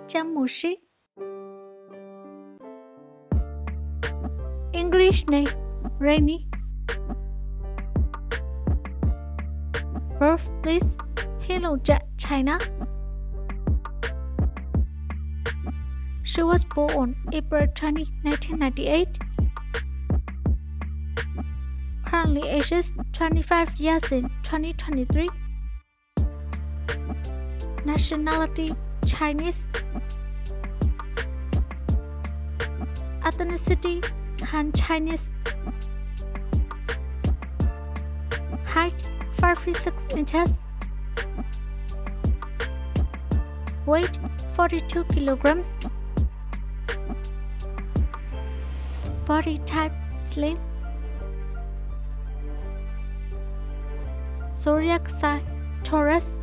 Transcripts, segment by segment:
Zhang. English name Rainy. Birthplace Heilongjiang, China. She was born on April 20, 1998. Currently ages 25 years in 2023. Nationality Chinese. Ethnicity Han Chinese. Height 5 feet 6 inches. Weight 42 kilograms. Body type slim. Zodiac sign Taurus.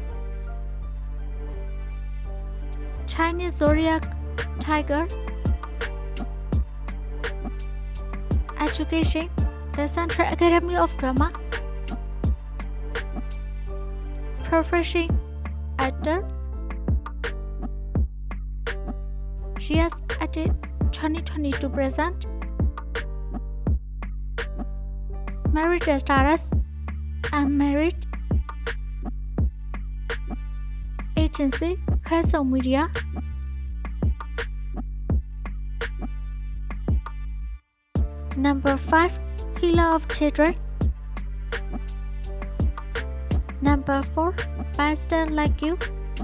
Chinese zodiac Tiger. Education The Central Academy of Drama. Profession Actor. She has acted 2020 to present. Marriage status Unmarried. Agency Hazel Media. Number 5 Healer of Children. Number 4 Pastor Like You.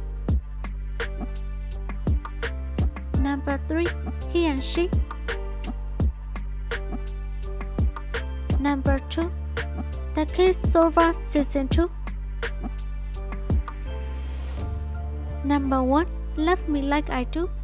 Number 3 He and She. Number 2 The Case Solver Season 2. Number 1 Love Me Like I Do.